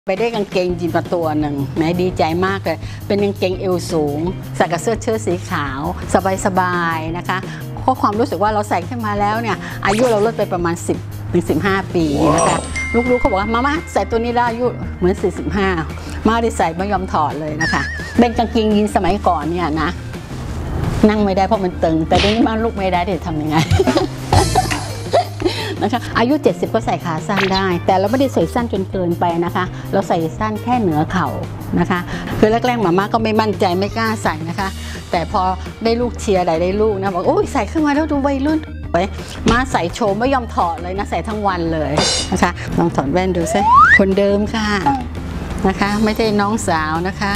ไปได้กางเกงยีนมาตัวหนึ่งแหมดีใจมากเลยเป็นกางเกงเอวสูงใส่กับเสื้อเชิ้ตสีขาวสบายๆนะคะเพราะความรู้สึกว่าเราใส่ขึ้นมาแล้วเนี่ยอายุเราลดไปประมาณ10 ถึง 15 ปีนะคะลูกๆเขาบอกว่ามาใส่ตัวนี้ได้อายุเหมือน45มาได้ใส่ไม่ยอมถอดเลยนะคะเป็นกางเกงยีนสมัยก่อนเนี่ยนะนั่งไม่ได้เพราะมันตึงแต่เดี๋ยวนี้มาลูกไม่ได้เดี๋ยวทำยังไงนะคะอายุ70ก็ใส่ขาสั้นได้แต่เราไม่ได้ใส่สั้นจนเกินไปนะคะเราใส่สั้นแค่เหนือเข่านะคะคือแรกๆมาม่าก็ไม่มั่นใจไม่กล้าใส่นะคะแต่พอได้ลูกเชียร์ได้ลูกนะบอกโอ้ยใส่ขึ้นมาแล้วดูวัยรุ่นไปมาใส่โชว์ไม่ยอมถอดเลยนะใส่ทั้งวันเลยนะคะลองถอดแว่นดูซิคนเดิมค่ะนะคะไม่ใช่น้องสาวนะคะ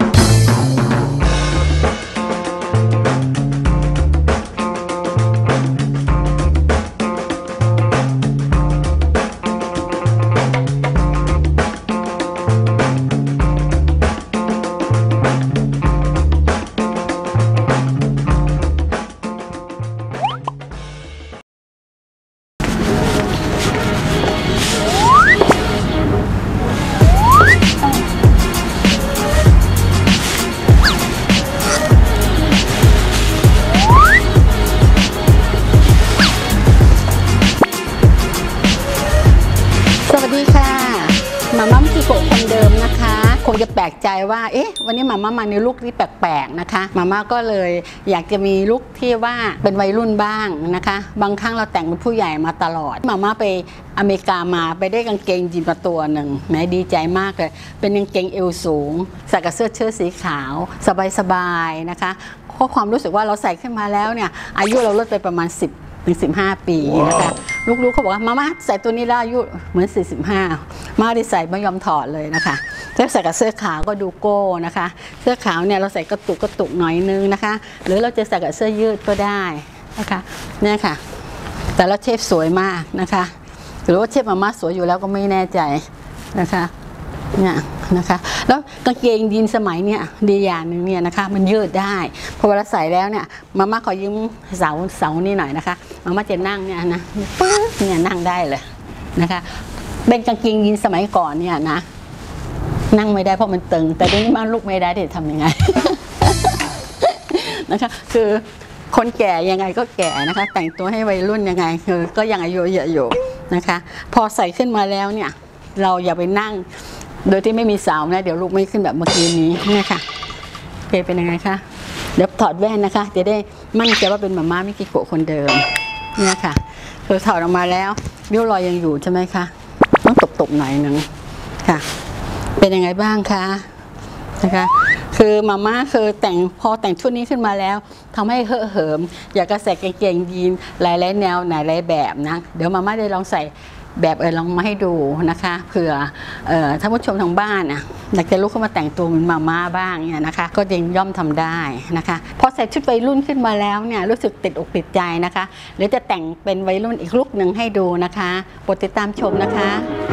มาม่ามิกิโกะคนเดิมนะคะคงจะแปลกใจว่าเอ๊ะวันนี้มาม่ามาในลุคที่แปลกๆนะคะมาม่าก็เลยอยากจะมีลุคที่ว่าเป็นวัยรุ่นบ้างนะคะบางครั้งเราแต่งเป็นผู้ใหญ่มาตลอดมาม่าไปอเมริกามาไปได้กางเกงยีนมาตัวหนึ่งแหมดีใจมากเลยเป็นกางเกงเอวสูงใส่กับเสื้อเชิ้ตสีขาวสบายๆนะคะเพราะความรู้สึกว่าเราใส่ขึ้นมาแล้วเนี่ยอายุเราลดไปประมาณ10 ถึง 15 ปีนะคะลูกๆเขาบอกว่ามาใส่ตัวนี้ได้อายุเหมือน45มาได้ใส่ไม่ยอมถอดเลยนะคะถ้าใส่กับเสื้อขาวก็ดูโก้นะคะเสื้อขาวเนี่ยเราใส่กระตุกหน่อยนึงนะคะหรือเราจะใส่กับเสื้อยืดก็ได้นะคะเนี่ยค่ะแต่ละเชฟสวยมากนะคะหรือว่าเชฟมาม่าสวยอยู่แล้วก็ไม่แน่ใจนะคะเนี่ยนะคะแล้วกางเกงยีนสมัยเนี่ยดีอย่างหนึ่งเนี่ยนะคะมันยืดได้พอเวลาใส่แล้วเนี่ยมาม่าขอยืมเสานี่หน่อยนะคะมาม่าจะนั่งเนี่ยนะปึ๊บเนี่ยนั่งได้เลยนะคะเป็นกางเกงยีนสมัยก่อนเนี่ยนะนั่งไม่ได้เพราะมันตึงแต่เดี๋ยวนี้มาลูกไม่ได้เดี๋ยวทำยังไงนะคะคือคนแก่ยังไงก็แก่นะคะแต่งตัวให้วัยรุ่นยังไงคือก็ยังอายุเยอะอยู่นะคะพอใส่ขึ้นมาแล้วเนี่ยเราอย่าไปนั่งโดยที่ไม่มีเสานะเดี๋ยวลูกไม่ขึ้นแบบเมื่อกี้นี้เนี่ยค่ะเป็นยังไงคะเดี๋ยวถอดแว่นนะคะจะได้มั่นใจว่าเป็นมาม่ามิกิโกะคนเดิมเนี่ยค่ะคือถอดออกมาแล้วริ้วรอยยังอยู่ใช่ไหมคะต้องตบหน่อยนึงค่ะเป็นยังไงบ้างคะนะคะคือมาม่าคือพอแต่งชุดนี้ขึ้นมาแล้วทำให้เหิมอยากจะใส่กางเกงยีนหลายแนวหลายแบบนะเดี๋ยวมาม่าได้ลองใส่แบบลองมาให้ดูนะคะเผื่อท่านผู้ชมทางบ้านอยากจะลุกขึ้นมาแต่งตัวเหมือนมาม่าบ้างเนี่ยนะคะก็ยังย่อมทำได้นะคะพอใส่ชุดวัยรุ่นขึ้นมาแล้วเนี่ยรู้สึกติดอกติดใจนะคะหรือจะแต่งเป็นวัยรุ่นอีกลุคหนึ่งให้ดูนะคะโปรดติดตามชมนะคะ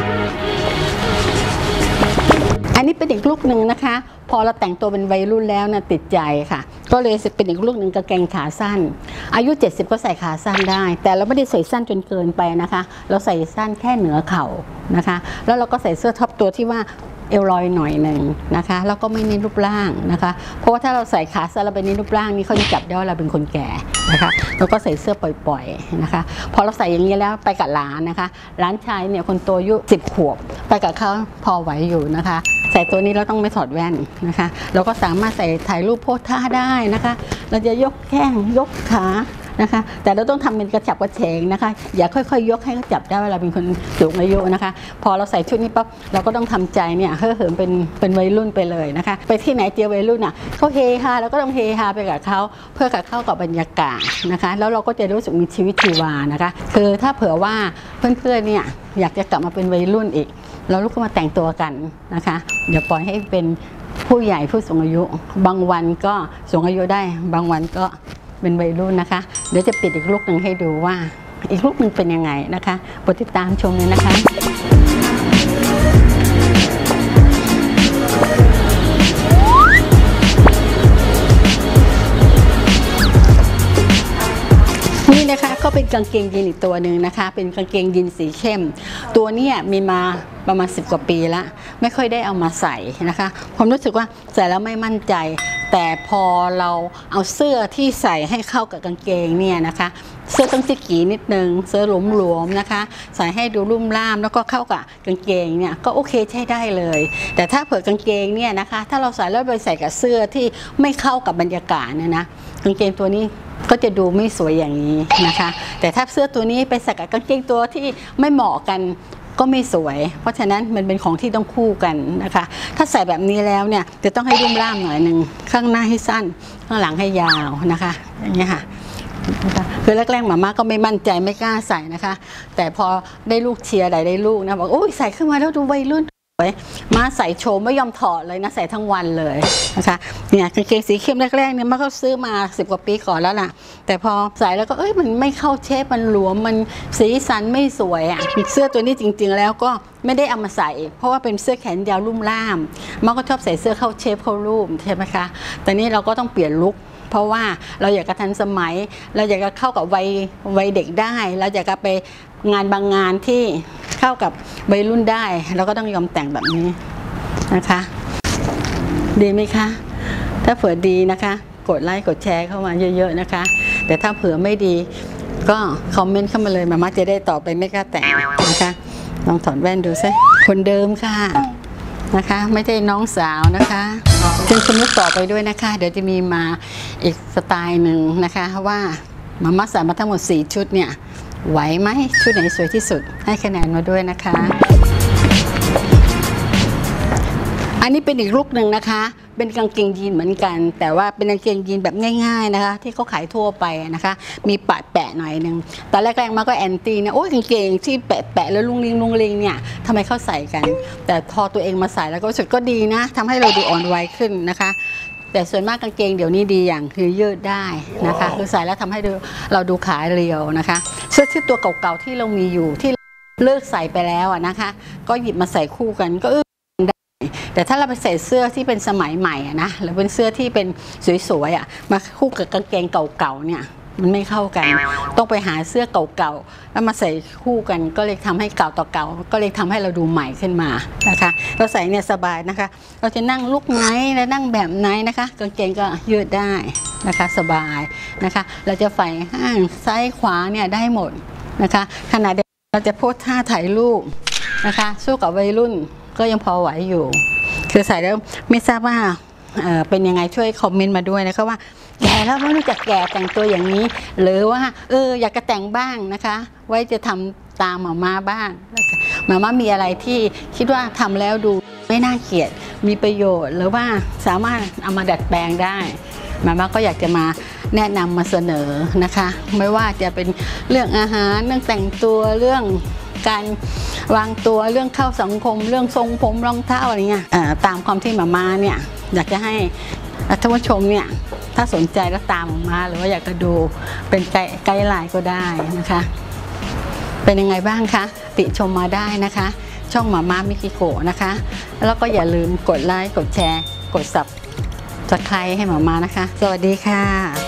อันนี้เป็นอีกลุคหนึ่งนะคะพอเราแต่งตัวเป็นวัยรุ่นแล้วนะติดใจค่ะก็เลยเป็นอีกลุคหนึ่งกางเกงขาสั้นอายุ70ก็ใส่ขาสั้นได้แต่เราไม่ได้ใส่สั้นจนเกินไปนะคะเราใส่สั้นแค่เหนือเข่านะคะแล้วเราก็ใส่เสื้อท็อปตัวที่ว่าเอวลอยหน่อยหนึ่งนะคะแล้วก็ไม่เน้นรูปร่างนะคะเพราะว่าถ้าเราใส่ขาสั้นเราไปเน้นรูปร่างนี่เขาจะจับได้ว่าเราเป็นคนแก่นะคะแล้วก็ใส่เสื้อปล่อยๆนะคะพอเราใส่อย่างนี้แล้วไปกับหลานนะคะหลานชายเนี่ยคนโตอายุ10 ขวบไปกับเขาพอไหวอยู่นะคะใส่ตัวนี้เราต้องไม่ถอดแว่นนะคะเราก็สามารถใส่ถ่ายรูปโพสท่าได้นะคะเราจะยกแข้งยกขานะคะแต่เราต้องทำเป็นกระฉับกระเฉงนะคะอย่าค่อยๆยกให้เขาจับได้ว่าเราเป็นคนสูงอายุนะคะพอเราใส่ชุดนี้ปั๊บเราก็ต้องทำใจเนี่ยเหิมเป็นวัยรุ่นไปเลยนะคะไปที่ไหนเจอวัยรุ่นเขาเฮฮาเราก็ต้องเฮฮาไปกับเขาเพื่อกับเข้ากับบรรยากาศนะคะแล้วเราก็จะรู้สึกมีชีวิตชีวานะคะคือถ้าเผื่อว่าเพื่อนๆเนี่ยอยากจะกลับมาเป็นวัยรุ่นอีกเราลุกขึ้นมาแต่งตัวกันนะคะอย่าปล่อยให้เป็นผู้ใหญ่ผู้สูงอายุบางวันก็สูงอายุได้บางวันก็เป็นวัยรุ่นนะคะเดี๋ยวจะปิดอีกลุคหนึ่งให้ดูว่าอีกลุคหนึ่งเป็นยังไงนะคะโปรดติดตามชมเลยนะคะนี่นะคะก็เป็นกางเกงยีนอีกตัวหนึ่งนะคะเป็นกางเกงยีนสีเข้มตัวนี้มีมาประมาณ10 กว่าปีแล้วไม่ค่อยได้เอามาใส่นะคะผมรู้สึกว่าใส่แล้วไม่มั่นใจแต่พอเราเอาเสื้อที่ใส่ให้เข้ากับกางเกงเนี่ยนะคะเสื้อต้องจิกกี้นิดนึงเสื้อหลวมๆนะคะใส่ให้ดูลุ่มล่ามแล้วก็เข้ากับกางเกงเนี่ยก็โอเคใช้ได้เลยแต่ถ้าเผื่อกางเกงเนี่ยนะคะถ้าเราใส่แล้วไปใส่กับเสื้อที่ไม่เข้ากับบรรยากาศเนี่ยนะกางเกงตัวนี้ก็จะดูไม่สวยอย่างนี้นะคะแต่ถ้าเสื้อตัวนี้ไปใส่กับกางเกงตัวที่ไม่เหมาะกันก็ไม่สวยเพราะฉะนั้นมันเป็นของที่ต้องคู่กันนะคะถ้าใส่แบบนี้แล้วเนี่ยจะต้องให้รุ่มล่ามหน่อยหนึ่งข้างหน้าให้สั้นข้างหลังให้ยาวนะคะอย่างนี้ค่ะคือแรกๆมาม่าก็ไม่มั่นใจไม่กล้าใส่นะคะแต่พอได้ลูกเชียร์ได้ลูกนะบอกโอ้ยใส่ขึ้นมาแล้วดูวัยรุ่นมาใส่โชว์ไม่ยอมถอดเลยนะใส่ทั้งวันเลยนะคะเนี่ยกางเกงสีเข้มแรกๆเนี่ยมาเขาซื้อมา10 กว่าปีก่อนแล้วล่ะแต่พอใส่แล้วก็มันไม่เข้าเชฟมันหลวมมันสีสันไม่สวยอ่ะเสื้อตัวนี้จริงๆแล้วก็ไม่ได้เอามาใส่เพราะว่าเป็นเสื้อแขนยาวลุ่มล่ามมาก็ชอบใส่เสื้อเข้าเชฟเข้ารูปใช่ไหมคะแต่นี้เราก็ต้องเปลี่ยนลุคเพราะว่าเราอยากจะทันสมัยเราอยากจะเข้ากับวัยเด็กได้เราอยากจะไปงานบางงานที่เข้ากับวัยรุ่นได้เราก็ต้องยอมแต่งแบบนี้นะคะดีไหมคะถ้าเผื่อดีนะคะกดไลค์กดแชร์เข้ามาเยอะๆนะคะแต่ถ้าเผื่อไม่ดีก็คอมเมนต์เข้ามาเลยมาม่าจะได้ต่อไปไม่กล้าแต่งนะคะลองถอดแว่นดูซิคนเดิมค่ะนะคะไม่ใช่น้องสาวนะคะจึงสนุกต่อไปด้วยนะคะเดี๋ยวจะมีมาอีกสไตล์หนึ่งนะคะว่ามาม่าใส่มาทั้งหมด4 ชุดเนี่ยไหวไหมชุดไหนสวยที่สุดให้คะแนนมาด้วยนะคะอันนี้เป็นอีกลุคหนึ่งนะคะเป็นกางเกงยีนเหมือนกันแต่ว่าเป็นกางเกงยีนแบบง่ายๆนะคะที่เขาขายทั่วไปนะคะมีปะแปะหน่อยนึงตอนแรกๆมาก็แอนตี้นะโอ้ยกางเกงที่แปะแล้วลุงลิงเนี่ยทำไมเขาใส่กันแต่พอตัวเองมาใส่แล้วก็รู้สึกก็ดีนะทำให้เราดูอ่อนวัยขึ้นนะคะแต่ส่วนมากกางเกงเดี๋ยวนี้ดีอย่างคือยืดได้นะคะคือใส่แล้วทำให้เราดูขาเรียวนะคะเสื้อที่ตัวเก่าๆที่เรามีอยู่ที่เลิกใส่ไปแล้วนะคะก็หยิบมาใส่คู่กันก็แต่ถ้าเราไปใส่เสื้อที่เป็นสมัยใหม่นะหรือเป็นเสื้อที่เป็นสวยๆมาคู่กับกางเกงเก่าๆเนี่ยมันไม่เข้ากันต้องไปหาเสื้อเก่าๆแล้วมาใส่คู่กันก็เลยทำให้เก่าต่อเก่าก็เลยทำให้เราดูใหม่ขึ้นมานะคะเราใส่เนี่ยสบายนะคะเราจะนั่งลุกไหนและนั่งแบบไหนนะคะกางเกงก็ยืดได้นะคะสบายนะคะเราจะใส่ข้างซ้ายขวาเนี่ยได้หมดนะคะขณะเดียวกันเราจะโพสท่าถ่ายรูปนะคะสู้กับวัยรุ่นก็ยังพอไหวอยู่คือใส่แล้วไม่ทราบว่าเป็นยังไงช่วยคอมเมนต์มาด้วยนะคะว่าแก่แล้วไม่รู้จักแก่แต่งตัวอย่างนี้หรือว่าอยากจะแต่งบ้างนะคะไว้จะทำตามมาม่าบ้างมาม่ามีอะไรที่คิดว่าทำแล้วดูไม่น่าเกลียดมีประโยชน์หรือว่าสามารถเอามาดัดแปลงได้มาม่าก็อยากจะมาแนะนำมาเสนอนะคะไม่ว่าจะเป็นเรื่องอาหารเรื่องแต่งตัวเรื่องการวางตัวเรื่องเข้าสังคมเรื่องทรงผมรองเท้าอะไรเงี้ยตามความที่มาม่าเนี่ยอยากจะให้ท่านผู้ชมเนี่ยถ้าสนใจแล้วตามมาหรือว่าอยากจะดูเป็นไกด์ไลน์ก็ได้นะคะเป็นยังไงบ้างคะติชมมาได้นะคะช่องมาม่ามิกิโกะนะคะแล้วก็อย่าลืมกดไลค์กดแชร์กดSubscribeให้มาม่านะคะสวัสดีค่ะ